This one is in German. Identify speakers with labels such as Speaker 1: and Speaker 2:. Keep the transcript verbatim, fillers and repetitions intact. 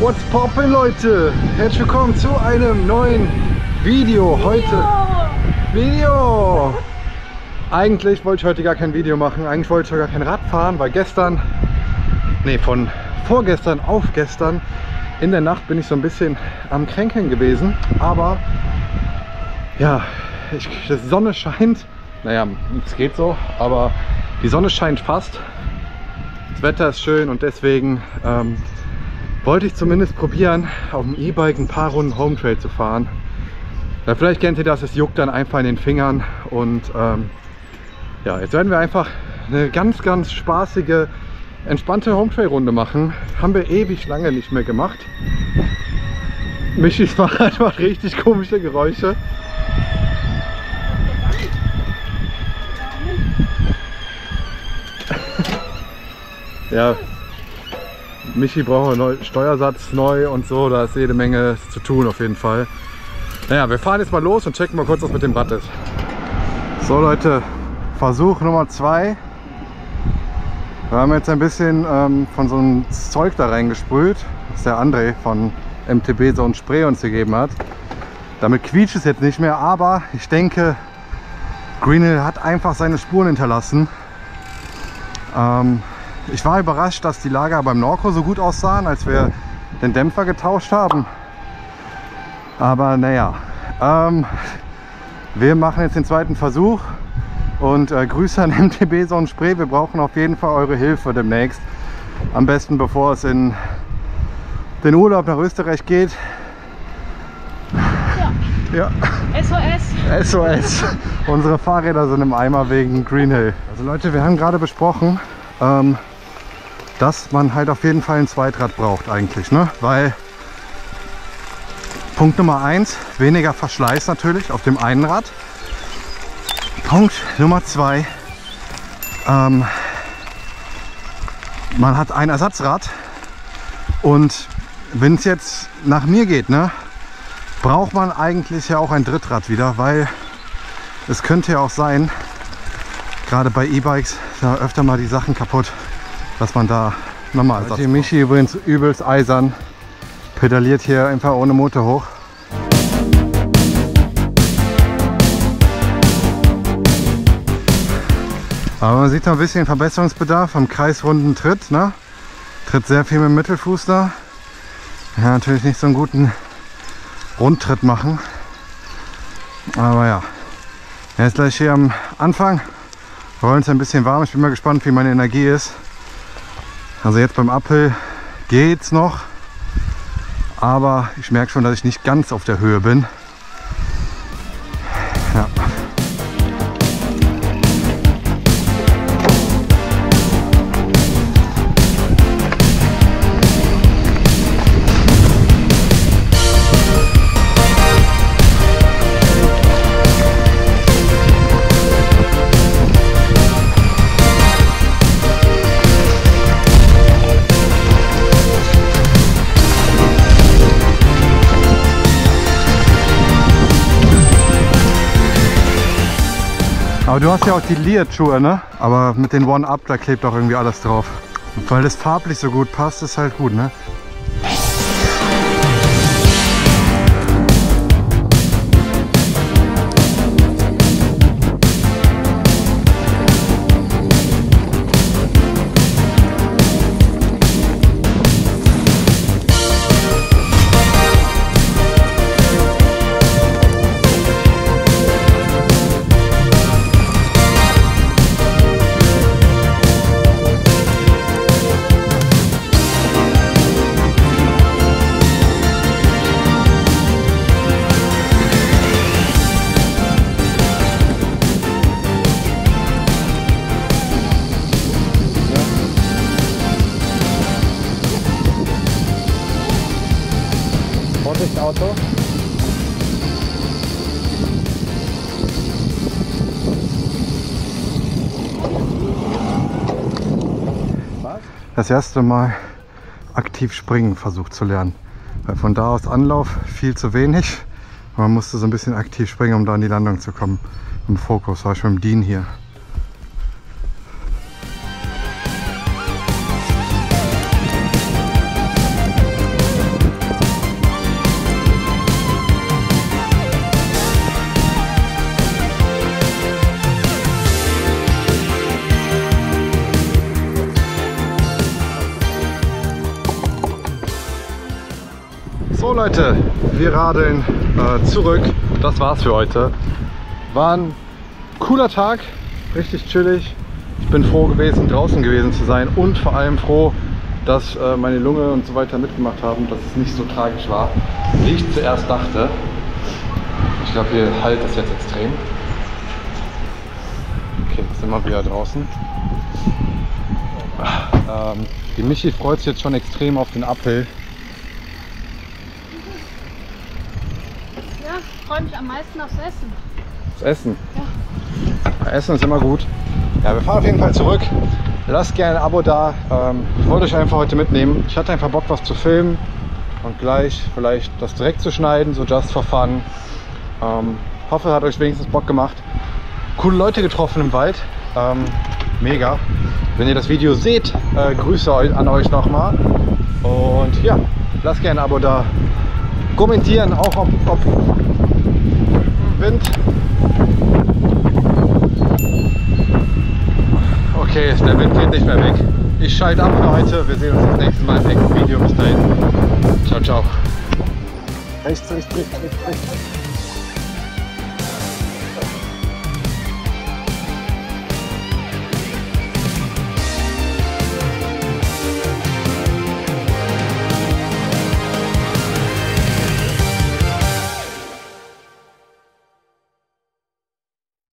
Speaker 1: What's poppin', Leute? Herzlich willkommen zu einem neuen Video heute. Video! Eigentlich wollte ich heute gar kein Video machen. Eigentlich wollte ich heute gar kein Rad fahren, weil gestern, nee, von vorgestern auf gestern in der Nacht bin ich so ein bisschen am Kränkeln gewesen. Aber ja, ich, die Sonne scheint. Naja, es geht so, aber die Sonne scheint fast. Das Wetter ist schön und deswegen ähm, wollte ich zumindest probieren, auf dem E-Bike ein paar Runden Home Trail zu fahren. Ja, vielleicht kennt ihr das, es juckt dann einfach in den Fingern und ähm, ja, jetzt werden wir einfach eine ganz, ganz spaßige, entspannte Home Trail Runde machen. Haben wir ewig lange nicht mehr gemacht. Michis Fahrrad macht richtig komische Geräusche. Ja, Michi braucht einen Steuersatz neu und so, da ist jede Menge zu tun auf jeden Fall. Naja, wir fahren jetzt mal los und checken mal kurz, was mit dem Rad ist. So Leute, Versuch Nummer zwei. Wir haben jetzt ein bisschen ähm, von so einem Zeug da reingesprüht, was der André von M T B so ein Spray uns gegeben hat. Damit quietscht es jetzt nicht mehr, aber ich denke, Greenhill hat einfach seine Spuren hinterlassen. Ähm, Ich war überrascht, dass die Lager beim Norco so gut aussahen, als wir den Dämpfer getauscht haben. Aber naja, ähm, wir machen jetzt den zweiten Versuch und äh, Grüße an M T B Zone Spray. Wir brauchen auf jeden Fall eure Hilfe demnächst. Am besten bevor es in den Urlaub nach Österreich geht. Ja. Ja.
Speaker 2: S O S.
Speaker 1: S O S. Unsere Fahrräder sind im Eimer wegen Greenhill. Also Leute, wir haben gerade besprochen, ähm, dass man halt auf jeden Fall ein Zweitrad braucht eigentlich, ne? Weil Punkt Nummer eins, weniger Verschleiß natürlich auf dem einen Rad. Punkt Nummer zwei, ähm, man hat ein Ersatzrad und wenn es jetzt nach mir geht, ne, braucht man eigentlich ja auch ein Drittrad wieder, weil es könnte ja auch sein, gerade bei E-Bikes, da öfter mal die Sachen kaputt, dass man da nochmal Ersatz. Die Michi übrigens übelst eisern, pedaliert hier einfach ohne Motor hoch. Aber man sieht noch ein bisschen Verbesserungsbedarf am kreisrunden Tritt, ne? Tritt sehr viel mit dem Mittelfuß da. Ja, natürlich nicht so einen guten Rundtritt machen. Aber ja, er ist gleich hier am Anfang. Wir wollen es ein bisschen warm. Ich bin mal gespannt, wie meine Energie ist. Also jetzt beim Uphill geht's noch, aber ich merke schon, dass ich nicht ganz auf der Höhe bin. Ja. Aber du hast ja auch die Lead-Schuhe, ne? Aber mit den One-Up, da klebt auch irgendwie alles drauf. Und weil das farblich so gut passt, ist halt gut, ne? Auto. Das erste Mal aktiv springen versucht zu lernen. Weil von da aus Anlauf viel zu wenig. Man musste so ein bisschen aktiv springen, um da in die Landung zu kommen. Im Fokus war schon im Dean hier. So Leute, wir radeln äh, zurück. Das war's für heute. War ein cooler Tag, richtig chillig. Ich bin froh gewesen, draußen gewesen zu sein und vor allem froh, dass äh, meine Lunge und so weiter mitgemacht haben, dass es nicht so tragisch war, wie ich zuerst dachte. Ich glaube, hier halt es jetzt extrem. Okay, jetzt sind wir wieder draußen. Ähm, die Michi freut sich jetzt schon extrem auf den Apfel.
Speaker 2: Ja, ich freue mich am meisten aufs Essen.
Speaker 1: Das Essen?
Speaker 2: Ja.
Speaker 1: Essen ist immer gut. Ja, wir fahren auf jeden Fall zurück. Lasst gerne ein Abo da. Ähm, ich wollte euch einfach heute mitnehmen. Ich hatte einfach Bock, was zu filmen und gleich vielleicht das direkt zu schneiden, so just for fun. Ähm, hoffe, hat euch wenigstens Bock gemacht. Coole Leute getroffen im Wald. Ähm, mega. Wenn ihr das Video seht, äh, Grüße an euch nochmal. Und ja, lasst gerne ein Abo da. Kommentieren auch, ob, ob Wind. Okay, der Wind geht nicht mehr weg. Ich schalte ab für heute. Wir sehen uns das nächste Mal im nächsten Video. Bis dahin. Ciao, ciao. Rechts, rechts, rechts, rechts, rechts.